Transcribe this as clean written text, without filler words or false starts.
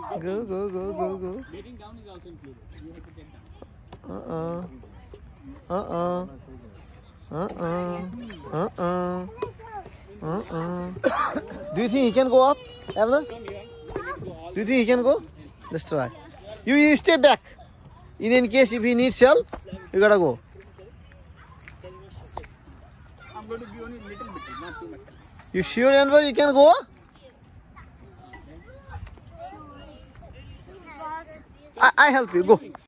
Go, go, go, go, go. Letting down is also included. You have to get down. Do you think he can go up, Evelyn? Do you think he can go? Let's try. You stay back. In case if he needs help, you gotta go. I'm going to give only a little bit, not too much. You sure, Anwar, you can go? I help you. Go.